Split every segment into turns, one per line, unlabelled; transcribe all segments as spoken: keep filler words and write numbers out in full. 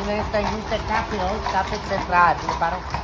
esta in Luce Caprio, Cafe Centrale, parroquia.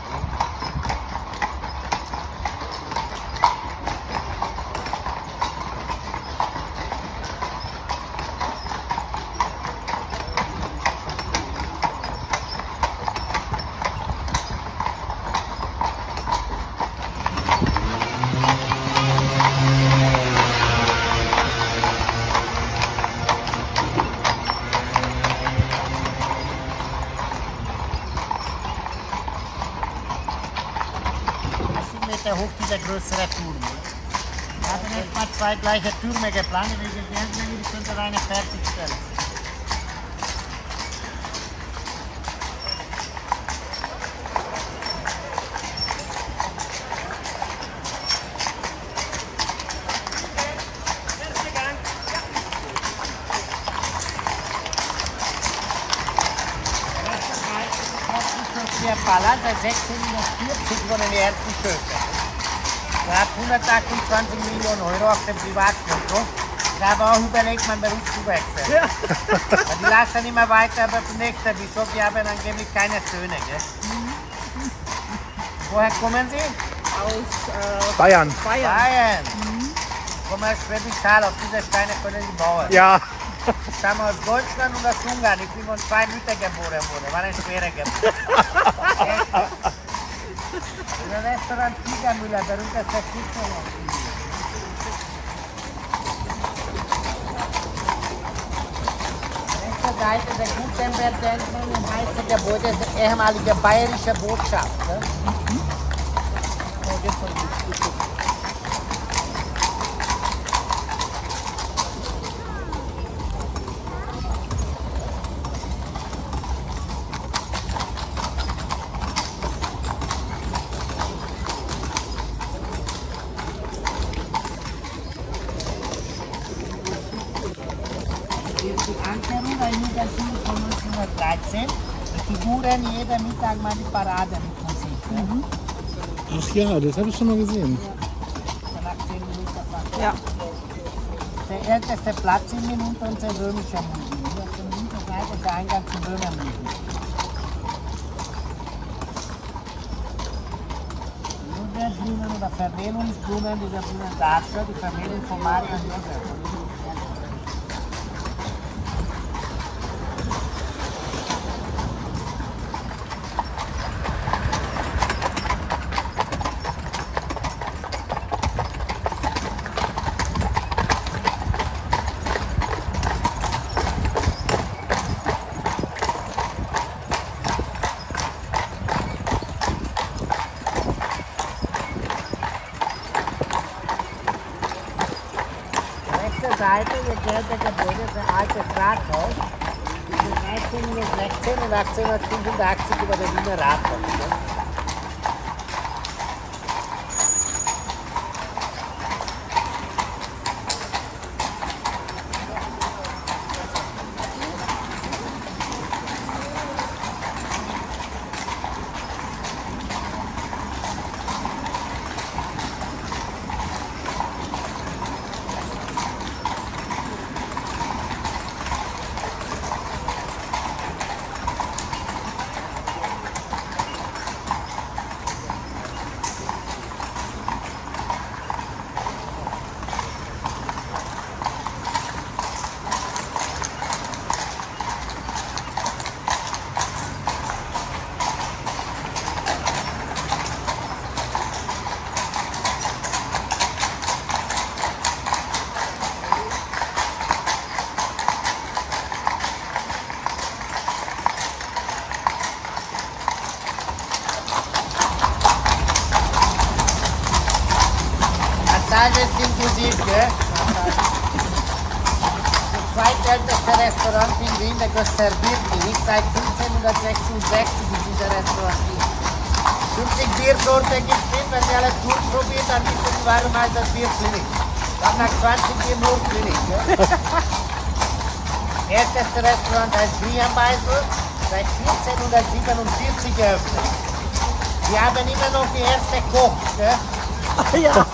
Hoch dieser größere Turm. Wir haben jetzt mal zwei gleiche Türme geplant, wegen der Länge, die könnte eine fertigstellen. Der Palast seit sechzehnhundertvierzig wurden die ersten Schöpfer. Er hat hundertachtundzwanzig Millionen Euro auf dem Privatkonto. Ich habe auch überlegt, meinen Beruf zu wechseln. Ja. Die lassen immer weiter, aber zum nächsten Bischof, die haben angeblich keine Söhne. Gell? Mhm. Woher kommen Sie?
Aus äh,
Bayern.
Bayern.
Bayern. Mhm. Ich komme aus Schwäbisch Hall, auf diese Steine können Sie bauen.
Ja.
Ich stamme aus Deutschland und aus Ungarn. Ich bin von zwei Müttern geboren worden. War eine schwere Geburt. Das Restaurant Fliegermüller, berühmtester Küche. Rechte Seite der Gutenberg-Denkmal im heißen Gebäude ist die ehemalige bayerische Botschaft. Ne? Mhm. Die Ankerung war in der Schule von neunzehnhundertdreizehn. Die Figuren jeder Mittag mal die Parade mit Musik. Mhm.
Ach ja, das habe ich schon mal gesehen.
Ja. Nach zehn Minuten.
Ja.
Der älteste Platz in Minuten und der römische Museum. Hier auf der linken Seite ist der Eingang zum Römermuseum. Blumen oder Vermählungsblumen, diese Blumen darstellen, die Vermählung von Maria und Josef. Seite, ihr kennt das Gebäude, das ist ein altes Rathaus. Das ist neunzehnhundertsechzehn und achtzehnhundertfünfundachtzig über der Wiener Rathaus. Ne? Alles inklusiv, gell? Das zweitälteste Restaurant in Wien, der Göster Bierkönig, seit fünfzehnhundertsechsundsechzig ist dieser Restaurant. fünfzig Biersorten gibt es nicht, wenn Sie alle durchprobieren, dann wissen Sie, warum heißt das Bierkönig. Dann nach zwanzig Bier nur König, gell? Das älteste Restaurant heißt Brienbeisel, seit vierzehnhundertsiebenundvierzig geöffnet. Wir haben immer noch die erste Koch, gell?
Ja.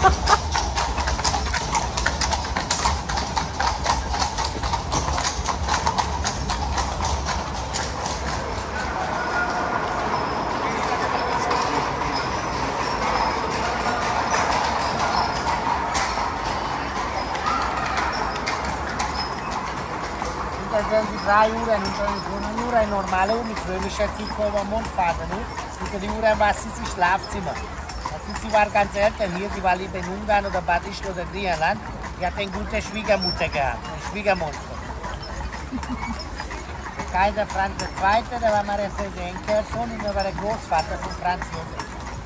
drei Uhren und dann so eine Uhr ein normale Uhr mit römischer Zeit über den Mond fahren. Und die Uhr war sie im Schlafzimmer. Also sie war ganz älter hier, sie war lieber in Ungarn oder Badisch oder Griechenland. Die hat eine gute Schwiegermutter gehabt, ein Schwiegermonster. Der Kaiser Franz der Zweite, der war Maria Theresa Enkelsohn und der war der Großvater von Franz Josef.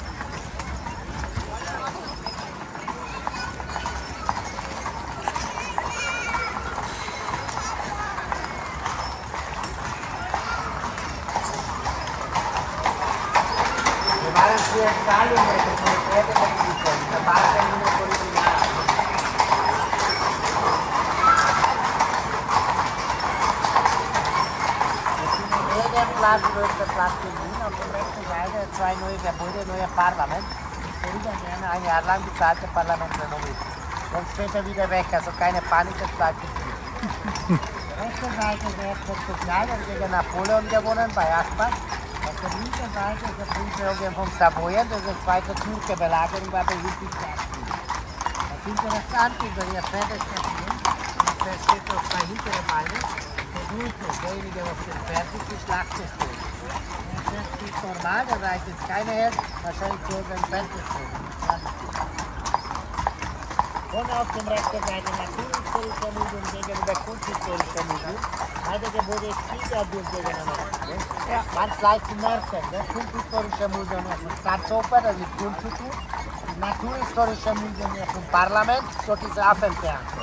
Wir waren früher in Italien, das ist eine Pferdewechselung, da war es nur noch original. Der Platz, größter Platz in Wien, auf der rechten Seite zwei neue Gebäude, neues Parlament. Worüber gerne ein Jahr lang das alte Parlament renoviert. Und später wieder weg, also keine Panik, das bleibt nicht hier. Auf der rechten Seite ist der erste Sozial, der gegen Napoleon gewonnen bei Aspach. Auf der linken Seite ist der Prinz Eugen von Savoyen, das ist die zweite Türke-Belagerung war bei Ludwig der Erste. Das interessant ist, wenn ihr Pferde stehen, das steht auf zwei hintere Beine. Derjenige, der auf dem Pferd ist, die Schlacht ist tot. Der Pferd steht normal, der reicht jetzt keine her, wahrscheinlich so sein Pferd ist tot. Und auf dem rechten Seite Naturhistorischer Museum gegenüber Kunsthistorischer Museum. Beide Gebäude ist viel sehr gut gegeneinander. Ja. Ganz leicht zu merken. Das Kunsthistorische Museum ist eine Staatsoper, das ist Kunst zu tun. Das Naturhistorische Museum ist ein Parlament, dort ist Affentheater.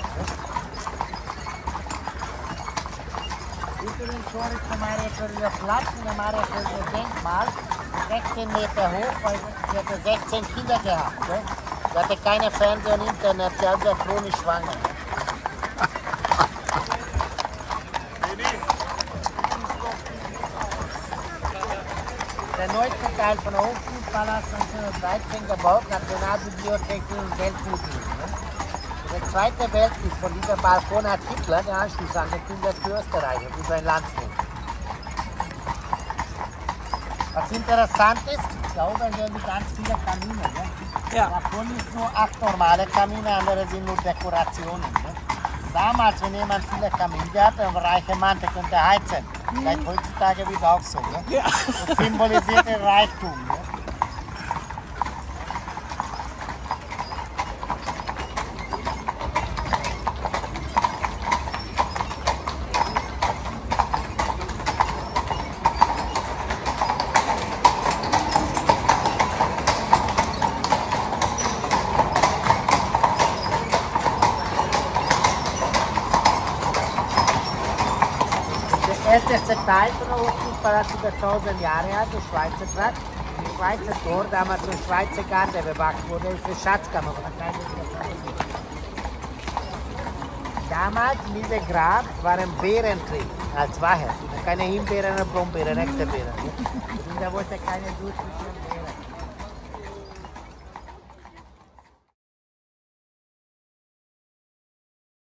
Übrigens schon ist der Maria Theresa Platz und der Maria Theresa Denkmal sechzehn Meter hoch, weil sie hatte sechzehn Kinder gehabt. Ne? Sie hatte keine Fernsehen und Internet, sie war chronisch schwanger. Der neueste Teil von der Hofburgpalast neunzehnhundertdreizehn gebaut, Nationalbibliothek und Weltkultur. Der Zweite Weltkrieg von dieser Balkon hat Hitler den Anschluss angekündigt für Österreich und für sein Landsdruck. Was interessant ist, da oben sehen wir ganz viele Kamine. Ne?
Ja.
Davon ist nur acht normale Kamine, andere sind nur Dekorationen. Ne? Damals, wenn jemand viele Kamine hat, ein reicher Mann, der könnte heizen. Vielleicht heutzutage wieder auch so. Ne?
Ja.
Das symbolisiert den Reichtum. Ne? Der älteste Teil von der Hofburgpalast ist über tausend Jahre alt, der Schweizer Trakt. Das Schweizer Tor, damals von Schweizer Garde bewacht wurde, ist die Schatzkammer von der kleinen Stadt. Damals in diesem Grab waren Bärenkrieg als Wahrheit. Keine Himbeeren, Brombeeren, echte Beeren. Und da wollte keine durchgeführt werden.